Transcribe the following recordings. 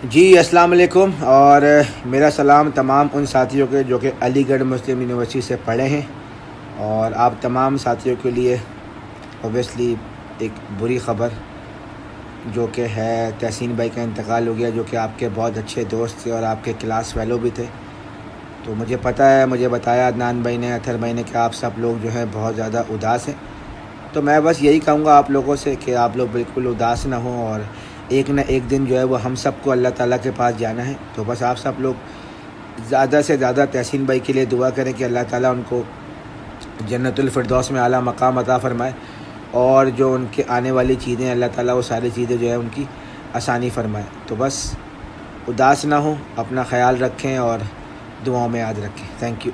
जी अस्सलाम वालेकुम। और मेरा सलाम तमाम उन साथियों के जो कि अलीगढ़ मुस्लिम यूनिवर्सिटी से पढ़े हैं। और आप तमाम साथियों के लिए ओबियसली एक बुरी ख़बर जो कि है तहसीन भाई का इंतकाल हो गया, जो कि आपके बहुत अच्छे दोस्त थे और आपके क्लास फेलो भी थे। तो मुझे पता है, मुझे बताया अदनान भाई ने, अथर भाई ने कि आप सब लोग जो हैं बहुत ज़्यादा उदास हैं। तो मैं बस यही कहूँगा आप लोगों से कि आप लोग बिल्कुल उदास ना हों, और एक न एक दिन जो है वो हम सबको अल्लाह ताला के पास जाना है। तो बस आप सब लोग ज़्यादा से ज़्यादा तहसीन भाई के लिए दुआ करें कि अल्लाह ताला उनको जन्नतुल फिरदौस में आला मकाम अता फ़रमाए, और जो उनके आने वाली चीज़ें अल्लाह ताला वो सारी चीज़ें जो है उनकी आसानी फ़रमाए। तो बस उदास ना हो, अपना ख़याल रखें और दुआओं में याद रखें। Thank you.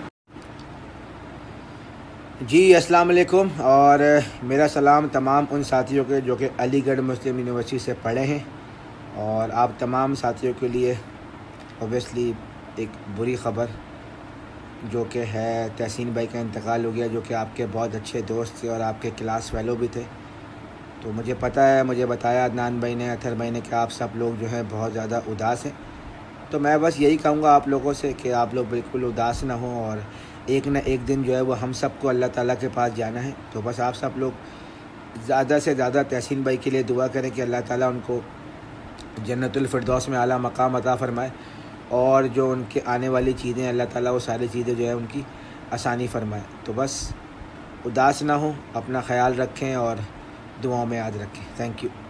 जी अस्सलाम वालेकुम। और मेरा सलाम तमाम उन साथियों के जो कि अलीगढ़ मुस्लिम यूनिवर्सिटी से पढ़े हैं। और आप तमाम साथियों के लिए ओबियसली एक बुरी ख़बर जो कि है तहसीन भाई का इंतकाल हो गया, जो कि आपके बहुत अच्छे दोस्त थे और आपके क्लास फेलो भी थे। तो मुझे पता है, मुझे बताया अदनान भाई ने, अथर भाई ने कि आप सब लोग जो हैं बहुत ज़्यादा उदास हैं। तो मैं बस यही कहूँगा आप लोगों से कि आप लोग बिल्कुल उदास ना हों, और एक न एक दिन जो है वो हम सबको अल्लाह ताला के पास जाना है। तो बस आप सब लोग ज़्यादा से ज़्यादा तहसीन भाई के लिए दुआ करें कि अल्लाह ताला उनको जन्नतुल फिरदौस में आला मकाम अता फ़रमाए, और जो उनके आने वाली चीज़ें अल्लाह ताला वो सारी चीज़ें जो है उनकी आसानी फ़रमाए। तो बस उदास ना हो, अपना ख़याल रखें और दुआओं में याद रखें। Thank you.